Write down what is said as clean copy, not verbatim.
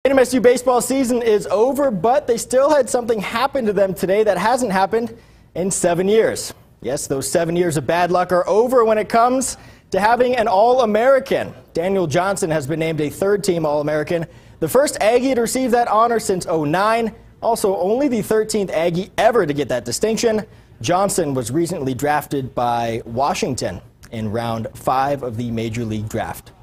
MSU baseball season is over, but they still had something happen to them today that hasn't happened in 7 years. Yes, those 7 years of bad luck are over when it comes to having an All-American. Daniel Johnson has been named a third-team All-American, the first Aggie to receive that honor since '09. Also, only the 13th Aggie ever to get that distinction. Johnson was recently drafted by Washington in round 5 of the Major League Draft.